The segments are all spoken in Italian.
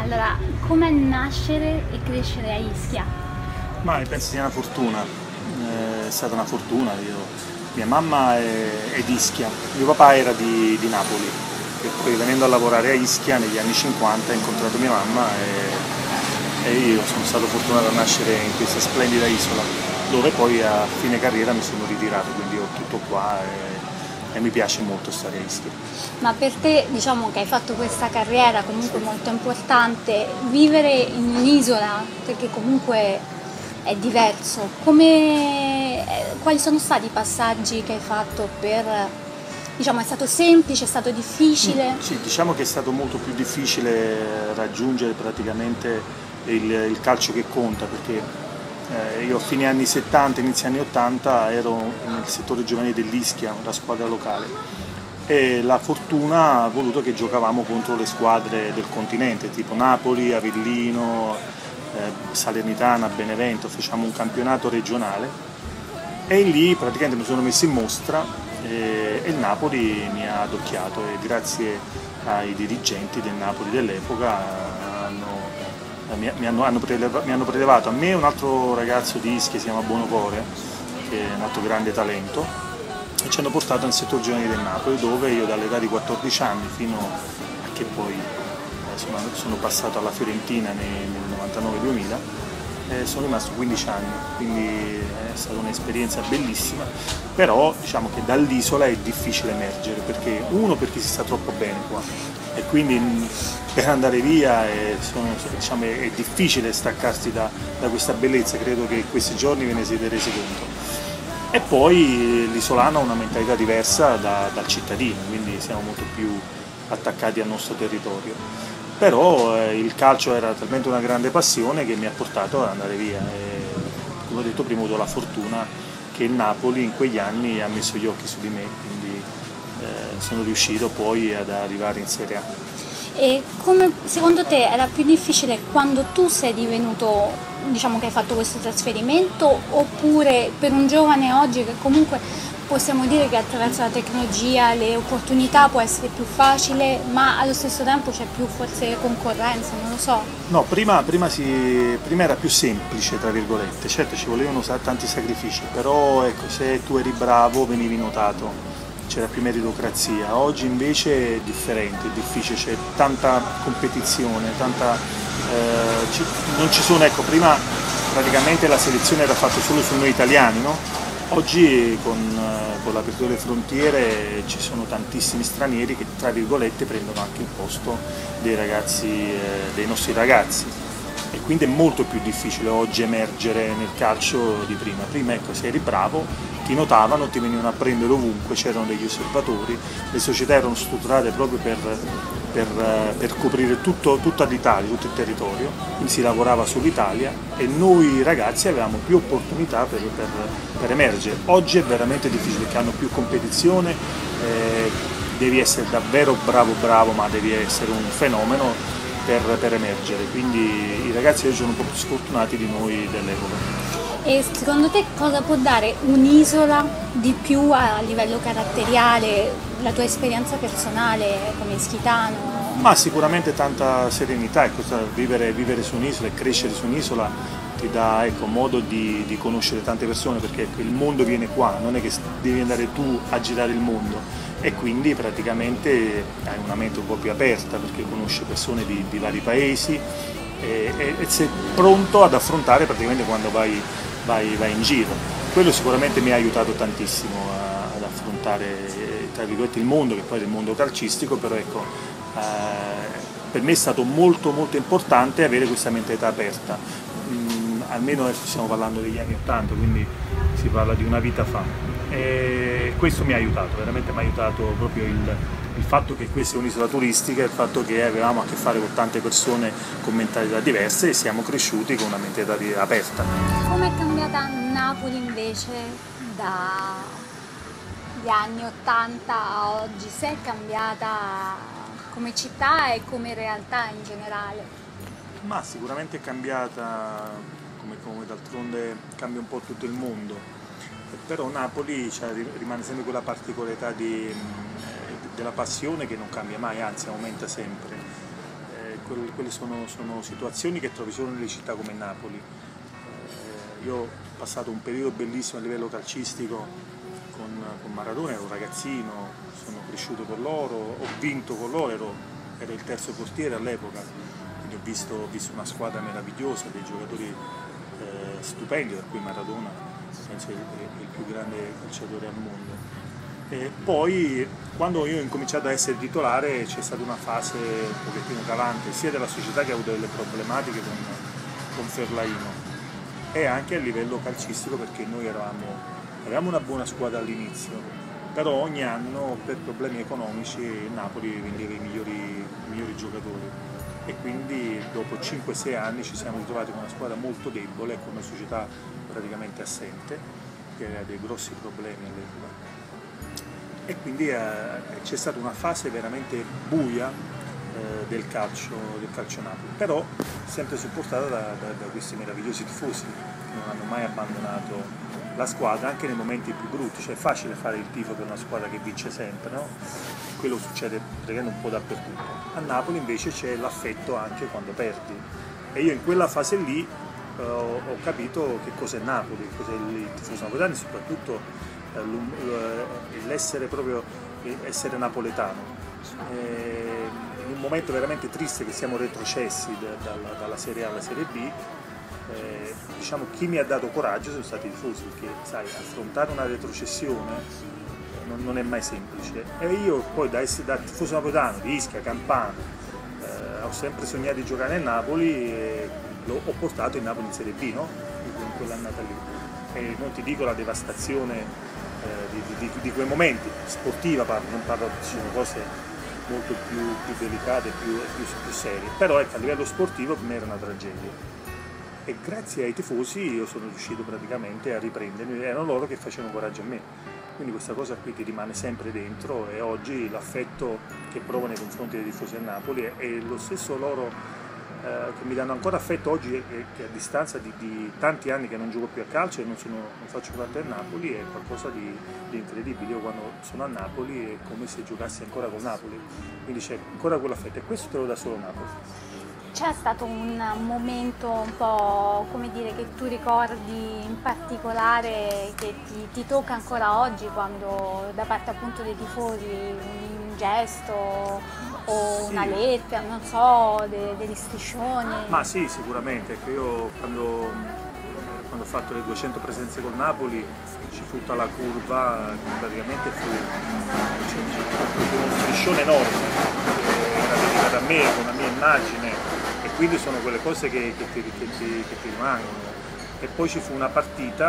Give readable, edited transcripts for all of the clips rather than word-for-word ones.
Allora, come nascere e crescere a Ischia? Ma penso sia una fortuna, è stata una fortuna. Mia mamma è di Ischia, mio papà era di Napoli, e poi venendo a lavorare a Ischia negli anni 50 ho incontrato mia mamma e io sono stato fortunato a nascere in questa splendida isola, dove poi a fine carriera mi sono ritirato, quindi ho tutto qua e mi piace molto stare a Ischia. Ma per te, diciamo che hai fatto questa carriera comunque molto importante, vivere in un'isola, perché comunque è diverso, quali sono stati i passaggi che hai fatto diciamo, è stato semplice, è stato difficile? Sì, diciamo che è stato molto più difficile raggiungere praticamente il calcio che conta, perché io a fine anni 70, inizio anni 80 ero nel settore giovanile dell'Ischia, la squadra locale, e la fortuna ha voluto che giocavamo contro le squadre del continente, tipo Napoli, Avellino, Salernitana, Benevento, facciamo un campionato regionale e lì praticamente mi sono messo in mostra e il Napoli mi ha adocchiato e grazie ai dirigenti del Napoli dell'epoca mi hanno prelevato a me e un altro ragazzo di Ischia che si chiama Bonocore, che è un altro grande talento, e ci hanno portato nel settore giovanile del Napoli, dove io dall'età di 14 anni fino a che poi sono passato alla Fiorentina nel 99-2000, sono rimasto 15 anni, quindi è stata un'esperienza bellissima, però diciamo che dall'isola è difficile emergere, perché perché si sta troppo bene qua e quindi per andare via diciamo, è difficile staccarsi da questa bellezza, credo che in questi giorni ve ne siete resi conto. E poi l'isolano ha una mentalità diversa dal cittadino, quindi siamo molto più attaccati al nostro territorio. Però il calcio era talmente una grande passione che mi ha portato ad andare via e, come ho detto prima, ho avuto la fortuna che il Napoli in quegli anni ha messo gli occhi su di me, quindi sono riuscito poi ad arrivare in Serie A. E come secondo te era più difficile quando tu sei divenuto, diciamo che hai fatto questo trasferimento, oppure per un giovane oggi che comunque possiamo dire che attraverso la tecnologia le opportunità può essere più facile, ma allo stesso tempo c'è più forse concorrenza, non lo so. No, prima era più semplice, tra virgolette, certo ci volevano tanti sacrifici, però ecco, se tu eri bravo venivi notato, c'era più meritocrazia. Oggi invece è differente, è difficile, c'è tanta competizione, non ci sono, ecco, prima praticamente la selezione era fatta solo su noi italiani, no? Oggi con l'apertura delle frontiere ci sono tantissimi stranieri che tra virgolette prendono anche il posto dei nostri ragazzi e quindi è molto più difficile oggi emergere nel calcio di prima. Prima ecco, se eri bravo ti notavano, ti venivano a prendere ovunque, c'erano degli osservatori, le società erano strutturate proprio per coprire tutta l'Italia, tutto il territorio, quindi si lavorava sull'Italia e noi ragazzi avevamo più opportunità per emergere. Oggi è veramente difficile perché hanno più competizione, devi essere davvero bravo, ma devi essere un fenomeno per emergere, quindi i ragazzi oggi sono un po' più sfortunati di noi dell'epoca. E secondo te cosa può dare un'isola di più a livello caratteriale, la tua esperienza personale come ischitano? Ma sicuramente tanta serenità, ecco, vivere su un'isola e crescere su un'isola ti dà, ecco, modo di conoscere tante persone, perché ecco, il mondo viene qua, non è che devi andare tu a girare il mondo e quindi praticamente hai una mente un po' più aperta perché conosci persone di vari paesi e sei pronto ad affrontare praticamente quando vai in giro. Quello sicuramente mi ha aiutato tantissimo ad affrontare tra virgolette il mondo, che poi è il mondo calcistico, però ecco, per me è stato molto importante avere questa mentalità aperta, almeno stiamo parlando degli anni 80, quindi si parla di una vita fa e questo mi ha aiutato, veramente mi ha aiutato proprio il fatto che questa è un'isola turistica, il fatto che avevamo a che fare con tante persone con mentalità diverse e siamo cresciuti con una mentalità aperta. Come è cambiata Napoli invece dagli anni 80 a oggi? Se è cambiata come città e come realtà in generale? Ma sicuramente è cambiata, come d'altronde cambia un po' tutto il mondo, però Napoli rimane sempre quella particolarità della passione che non cambia mai, anzi aumenta sempre, quelle sono situazioni che trovi solo nelle città come Napoli. Io ho passato un periodo bellissimo a livello calcistico con Maradona, ero ragazzino, sono cresciuto con loro, ho vinto con loro, ero il terzo portiere all'epoca, quindi ho visto una squadra meravigliosa, dei giocatori stupendi, per cui Maradona penso è il più grande calciatore al mondo. E poi quando io ho incominciato a essere titolare c'è stata una fase un pochettino calante sia della società che ha avuto delle problematiche con Ferlaino e anche a livello calcistico, perché noi avevamo una buona squadra all'inizio, però ogni anno per problemi economici Napoli vendeva i migliori giocatori e quindi dopo 5-6 anni ci siamo ritrovati con una squadra molto debole e con una società praticamente assente che aveva dei grossi problemi all'epoca. E quindi c'è stata una fase veramente buia del calcio Napoli, però sempre supportata da questi meravigliosi tifosi che non hanno mai abbandonato la squadra anche nei momenti più brutti. Cioè è facile fare il tifo per una squadra che vince sempre, no? Quello succede praticamente un po' dappertutto. A Napoli invece c'è l'affetto anche quando perdi e io in quella fase lì ho capito che cos'è Napoli, cos'è il tifoso napoletano e soprattutto essere napoletano. In un momento veramente triste che siamo retrocessi dalla Serie A alla Serie B, diciamo chi mi ha dato coraggio sono stati i tifosi, perché sai, affrontare una retrocessione non è mai semplice e io poi da tifoso napoletano di Ischia, Campano, ho sempre sognato di giocare nel Napoli e ho portato il Napoli in Serie B, no? In quell'annata lì. E non ti dico la devastazione di quei momenti, sportiva parlo, non parlo, ci sono cose molto più delicate, più serie, però ecco, a livello sportivo per me era una tragedia e grazie ai tifosi io sono riuscito praticamente a riprendermi, erano loro che facevano coraggio a me, quindi questa cosa qui ti rimane sempre dentro e oggi l'affetto che provo nei confronti dei tifosi del Napoli è lo stesso loro che mi danno ancora affetto oggi che a distanza di tanti anni che non gioco più a calcio e non faccio parte del Napoli, è qualcosa di incredibile. Io quando sono a Napoli è come se giocassi ancora con Napoli, quindi c'è ancora quell'affetto e questo te lo dà solo Napoli. C'è stato un momento un po', come dire, che tu ricordi in particolare che ti tocca ancora oggi, quando da parte appunto dei tifosi un gesto o una lettera, non so, degli striscioni? Ma sì, sicuramente, che io quando ho fatto le 200 presenze col Napoli ci fu tutta la curva, praticamente fu uno striscione enorme, era dedicato a me, con la mia immagine, e quindi sono quelle cose che ti rimangono. E poi ci fu una partita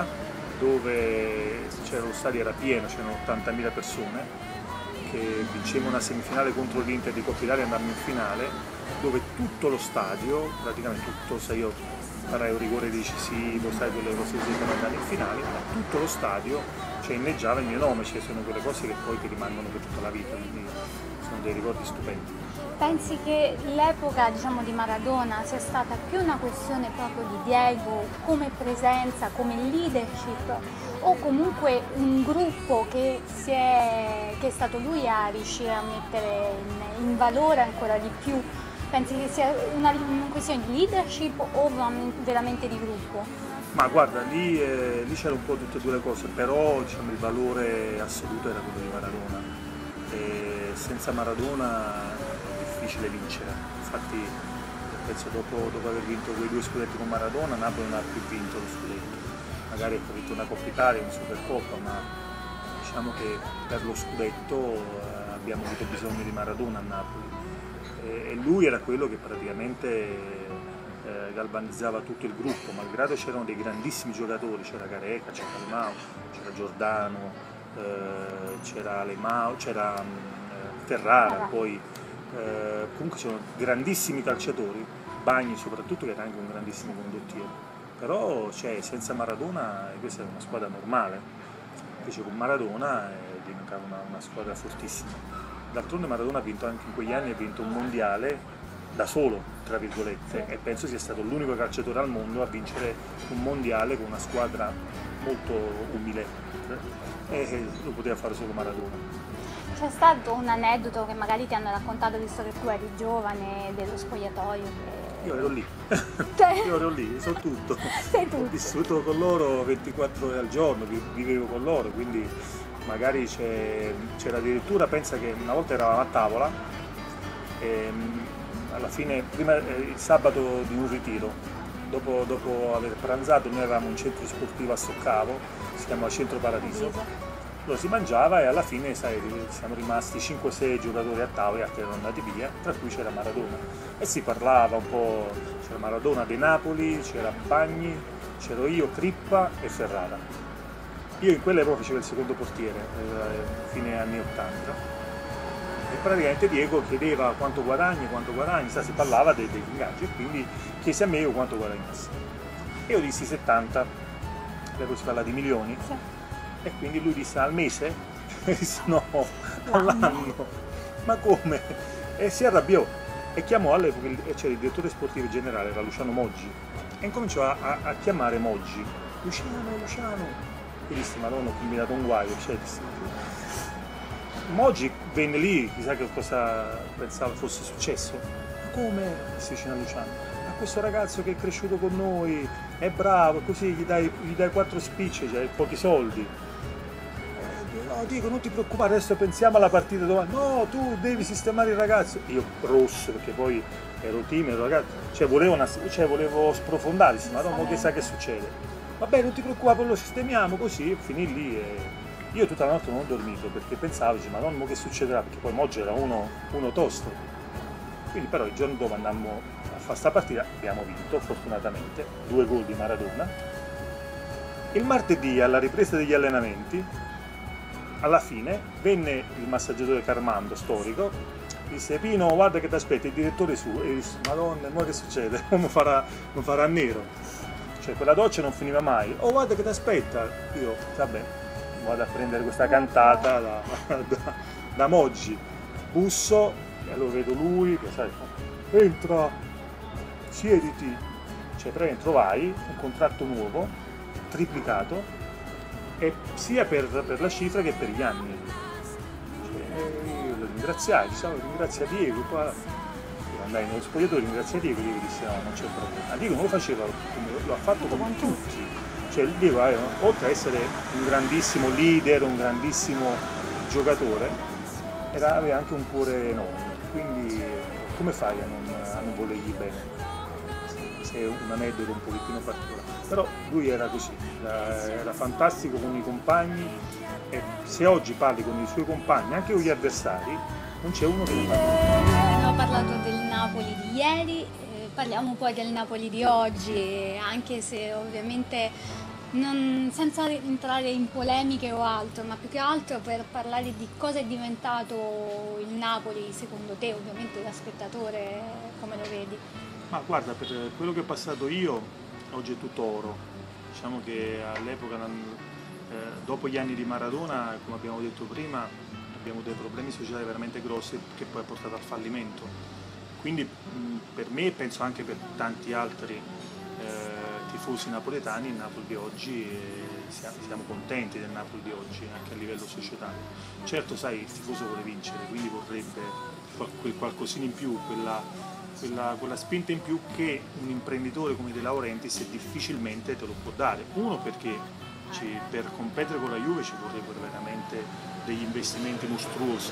dove lo stadio era pieno, c'erano 80.000 persone, che vincemmo una semifinale contro l'Inter di Coppa Italia e andammo in finale, dove tutto lo stadio, praticamente tutto, se io farai un rigore decisivo, sai, quelle cose così per andare in finale, ma tutto lo stadio inneggiava il mio nome, sono quelle cose che poi ti rimangono per tutta la vita, quindi sono dei ricordi stupendi. Pensi che l'epoca, diciamo, di Maradona sia stata più una questione proprio di Diego come presenza, come leadership, o comunque un gruppo che è stato lui a riuscire a mettere in valore ancora di più? Pensi che sia una questione di leadership o veramente di gruppo? Ma guarda, lì c'era un po' tutte e due le cose, però diciamo, il valore assoluto era quello di Maradona. E senza Maradona è difficile vincere. Infatti penso dopo aver vinto quei 2 scudetti con Maradona, Napoli non ha più vinto lo scudetto. Magari ha vinto una Coppa Italia, una Supercoppa, ma diciamo che per lo scudetto abbiamo avuto bisogno di Maradona a Napoli. E lui era quello che praticamente galvanizzava tutto il gruppo, malgrado c'erano dei grandissimi giocatori, c'era Careca, c'era Alemao, c'era Giordano, c'era Alemao, c'era Ferrara, poi comunque c'erano grandissimi calciatori, Bagni soprattutto, che era anche un grandissimo condottiero. Però senza Maradona questa era una squadra normale, invece con Maradona diventava una squadra fortissima. D'altronde Maradona ha vinto anche in quegli anni, ha vinto un mondiale da solo, tra virgolette, e penso sia stato l'unico calciatore al mondo a vincere un mondiale con una squadra molto umile, e lo poteva fare solo Maradona. C'è stato un aneddoto che magari ti hanno raccontato, visto che tu eri giovane, dello spogliatoio? Io ero lì, io ero lì, so tutto. Sei tutto. Ho vissuto con loro 24 ore al giorno, vivevo con loro, quindi magari c'era addirittura, pensa che una volta eravamo a tavola e alla fine, prima il sabato di un ritiro, dopo aver pranzato, noi avevamo un centro sportivo a Soccavo, si chiamava Centro Paradiso. Lo si mangiava e alla fine, sai, siamo rimasti 5-6 giocatori a tavola, gli altri erano andati via, tra cui c'era Maradona. E si parlava un po', c'era Maradona De Napoli, c'era Bagni, c'ero io, Crippa e Ferrara. Io in quell'epoca facevo il secondo portiere, fine anni 80, e praticamente Diego chiedeva quanto guadagni, si parlava degli ingaggi, e quindi chiese a me io quanto guadagnassi. E io dissi 70, poi si parla di milioni. Sì. E quindi lui disse al mese? E disse no, all'anno. Ma come? E si arrabbiò e chiamò all'epoca, c'era il direttore sportivo generale, era Luciano Moggi, e incominciò a chiamare Moggi. Luciano. E disse, ma non ho combinato un guaio, cioè, Moggi venne lì, chissà che cosa pensava fosse successo. Ma come? Si vicino a Luciano. Ma questo ragazzo che è cresciuto con noi, è bravo, così gli dai 4 spicce, cioè pochi soldi. No, dico, non ti preoccupare, adesso pensiamo alla partita domani. No, tu devi sistemare il ragazzo. Io rosso, perché poi ero timido, ragazzi. Volevo sprofondare, ma no, che sa che succede? Vabbè, non ti preoccupare, poi lo sistemiamo, così, finì lì. E io tutta la notte non ho dormito, perché pensavo, ma no, che succederà? Perché poi Moggi era uno tosto. Quindi però il giorno dopo andammo a fare questa partita, abbiamo vinto, fortunatamente, 2 gol di Maradona. Il martedì, alla ripresa degli allenamenti, alla fine venne il massaggiatore Carmando, storico, disse Pino guarda che ti aspetta il direttore su, e disse madonna, ma che succede? Non farà nero, cioè quella doccia non finiva mai. Oh guarda che ti aspetta, io vabbè vado a prendere questa cantata da Moggi, busso e allora vedo lui che sai, entra, siediti, cioè praticamente trovai un contratto nuovo, triplicato, e sia per la cifra che per gli anni. Io lo ringraziai, ringrazia Diego, qua io andai nello spogliatoio, ringrazia Diego, Diego disse no, non c'è problema. Diego non lo faceva come lo ha fatto con tutti, cioè Diego oltre a essere un grandissimo leader, un grandissimo giocatore, aveva anche un cuore enorme, quindi come fai a non volergli bene? Se è un aneddoto un pochettino particolare, però lui era così, era fantastico con i compagni, e se oggi parli con i suoi compagni, anche con gli avversari, non c'è uno che non parla. Abbiamo parlato del Napoli di ieri, parliamo poi del Napoli di oggi, anche se ovviamente senza entrare in polemiche o altro, ma più che altro per parlare di cosa è diventato il Napoli secondo te, ovviamente da spettatore, come lo vedi? Ma guarda, per quello che ho passato io, oggi è tutto oro. Diciamo che all'epoca, dopo gli anni di Maradona, come abbiamo detto prima, abbiamo dei problemi sociali veramente grossi che poi ha portato al fallimento. Quindi per me e penso anche per tanti altri tifosi napoletani, il Napoli di oggi, siamo contenti del Napoli di oggi, anche a livello societario. Certo, sai, il tifoso vuole vincere, quindi vorrebbe quel qualcosina in più, quella spinta in più che un imprenditore come De Laurentiis difficilmente te lo può dare. Uno, perché per competere con la Juve ci vorrebbero veramente degli investimenti mostruosi.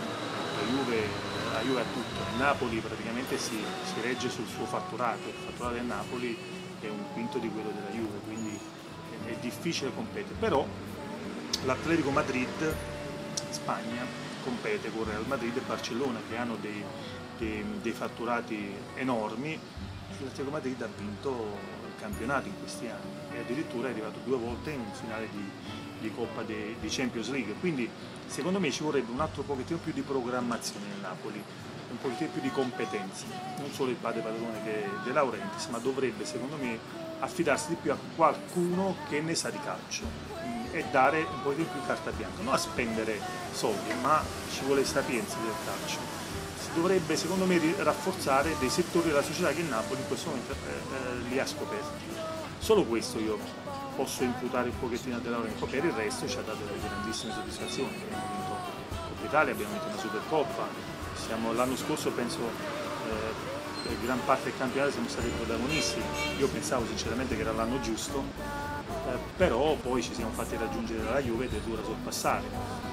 La Juve ha tutto, il Napoli praticamente si regge sul suo fatturato, il fatturato del Napoli è un quinto di quello della Juve, quindi è difficile competere. Però l'Atletico Madrid, Spagna, compete con Real Madrid e Barcellona, che hanno dei fatturati enormi. L'Atletico Madrid ha vinto il campionato in questi anni e addirittura è arrivato 2 volte in finale di Coppa di Champions League, quindi secondo me ci vorrebbe un altro pochettino più di programmazione nel Napoli, un pochettino più di competenze, non solo il padre padrone che è De Laurentiis, ma dovrebbe secondo me affidarsi di più a qualcuno che ne sa di calcio e dare un pochettino più carta bianca, non a spendere soldi, ma ci vuole sapienza del calcio. Dovrebbe secondo me rafforzare dei settori della società che il Napoli in questo momento li ha scoperti. Solo questo io posso imputare un pochettino a De Laurentiis, poi per il resto ci ha dato delle grandissime soddisfazioni, abbiamo vinto Coppa Italia, abbiamo vinto una Supercoppa, l'anno scorso penso per gran parte del campionato siamo stati protagonisti. Io pensavo sinceramente che era l'anno giusto, però poi ci siamo fatti raggiungere dalla Juve ed è dura sorpassare.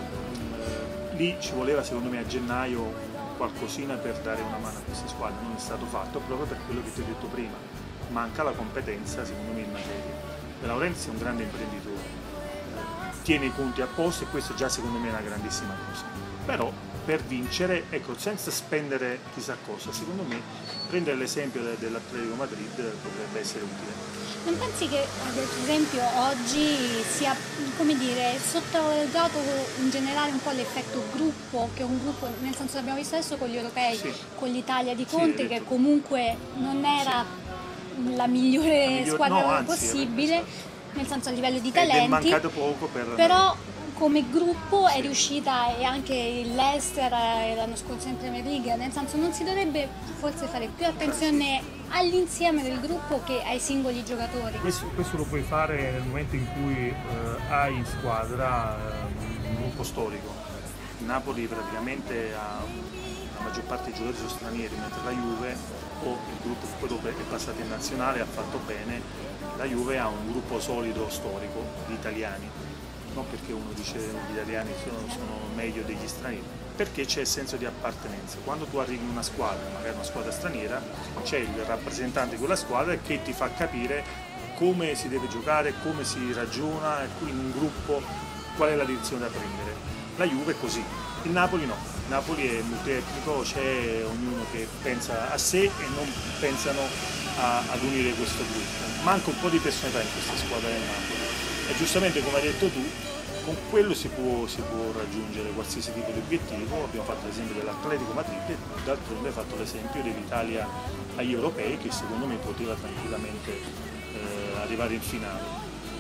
Lì ci voleva secondo me a gennaio qualcosina per dare una mano a queste squadre, non è stato fatto proprio per quello che ti ho detto prima, manca la competenza secondo me in materia. De Laurentiis è un grande imprenditore, tiene i conti a posto e questo già secondo me è una grandissima cosa, però per vincere, ecco, senza spendere chissà cosa, secondo me prendere l'esempio dell'Atletico Madrid potrebbe essere utile. Non pensi che ad esempio oggi sia, come dire, sottovalutato in generale un po' l'effetto gruppo, che un gruppo, nel senso l'abbiamo visto adesso con gli europei, Sì. Con l'Italia di Conte, Sì, che comunque non era la migliore squadra no, possibile, nel senso a livello di ed è talenti, mancato poco però come gruppo è riuscita, e anche l'Leicester l'anno scorso in Premier League, nel senso non si dovrebbe forse fare più attenzione all'insieme del gruppo che ai singoli giocatori. Questo lo puoi fare nel momento in cui hai in squadra un gruppo storico. Il Napoli praticamente ha la maggior parte dei giocatori sono stranieri, mentre la Juve o il gruppo che poi dopo è passato in nazionale ha fatto bene, la Juve ha un gruppo solido storico di italiani. Non perché uno dice che gli italiani sono meglio degli stranieri, perché c'è il senso di appartenenza. Quando tu arrivi in una squadra, magari una squadra straniera, c'è il rappresentante di quella squadra che ti fa capire come si deve giocare, come si ragiona, in un gruppo qual è la direzione da prendere. La Juve è così, il Napoli no, il Napoli è multietnico, c'è ognuno che pensa a sé e non pensano ad unire questo gruppo. Manca un po' di personalità in questa squadra del Napoli. E giustamente come hai detto tu, con quello si può raggiungere qualsiasi tipo di obiettivo. Abbiamo fatto l'esempio dell'Atletico Madrid e d'altronde hai fatto l'esempio dell'Italia agli europei che secondo me poteva tranquillamente arrivare in finale.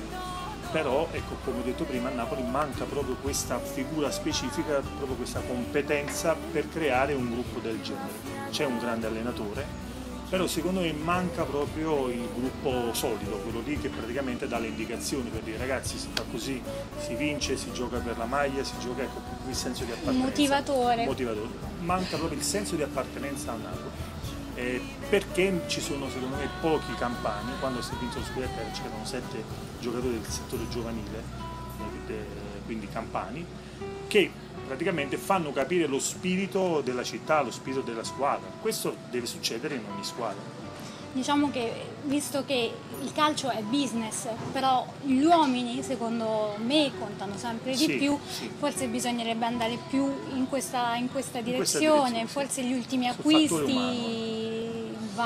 Però ecco, come ho detto prima, a Napoli manca proprio questa figura specifica, proprio questa competenza per creare un gruppo del genere. C'è un grande allenatore, però secondo me manca proprio il gruppo solido, quello lì che praticamente dà le indicazioni per dire ragazzi si fa così, si vince, si gioca per la maglia, si gioca, ecco, il senso di appartenenza. Motivatore. Manca proprio il senso di appartenenza a Napoli. Perché ci sono secondo me pochi campani, quando si è vinto lo scudetto c'erano 7 giocatori del settore giovanile, quindi campani, che praticamente fanno capire lo spirito della città, lo spirito della squadra. Questo deve succedere in ogni squadra. Diciamo che, visto che il calcio è business, però gli uomini secondo me contano sempre di più, forse bisognerebbe andare più in questa direzione, forse gli ultimi acquisti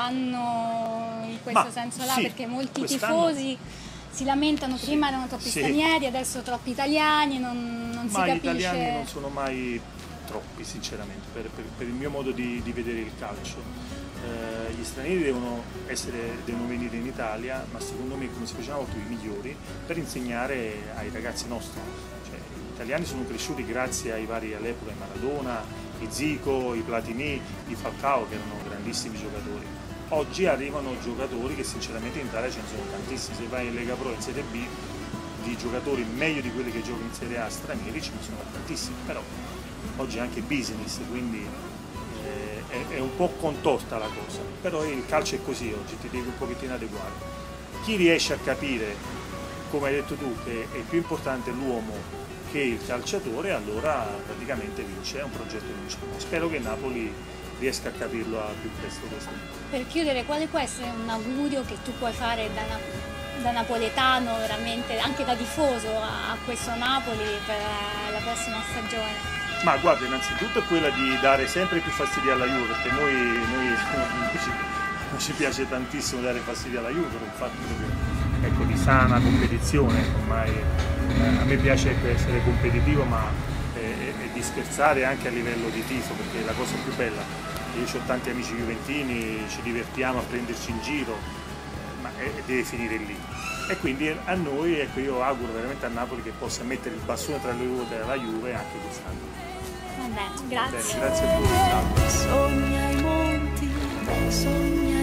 vanno in questo senso là, perché molti tifosi si lamentano, prima erano troppi stranieri, adesso troppi italiani, non si capisce. Gli italiani non sono mai troppi sinceramente, per il mio modo di vedere il calcio. Gli stranieri devono venire in Italia, ma secondo me, come si facevano più, i migliori per insegnare ai ragazzi nostri. Cioè, gli italiani sono cresciuti grazie ai vari, all'epoca, i Maradona, i Zico, i Platini, i Falcao, che erano grandissimi giocatori. Oggi arrivano giocatori che sinceramente in Italia ce ne sono tantissimi. Se vai in Lega Pro, in Serie B, di giocatori meglio di quelli che giocano in Serie A stranieri ce ne sono tantissimi, però oggi è anche business, quindi è un po' contorta la cosa, però il calcio è così oggi, ti devi un pochettino adeguare. Chi riesce a capire, come hai detto tu, che è più importante l'uomo che il calciatore, allora praticamente vince, è un progetto vincente. Spero che Napoli riesca a capirlo al più presto questo. Per chiudere, quale può essere un augurio che tu puoi fare da napoletano, veramente anche da tifoso a questo Napoli per la prossima stagione? Ma guarda, innanzitutto è quella di dare sempre più fastidio alla Juve, perché noi ci piace tantissimo dare fastidio alla Juve, per un fatto proprio, ecco, di sana competizione. Ormai a me piace essere competitivo, ma di scherzare anche a livello di tifo, perché è la cosa più bella. Io ho tanti amici juventini, ci divertiamo a prenderci in giro, ma deve finire lì. E quindi a noi, ecco, io auguro veramente a Napoli che possa mettere il bastone tra le ruote alla Juve anche quest'anno. Vabbè, grazie. Bene, grazie a tutti. Sogna i monti, sogna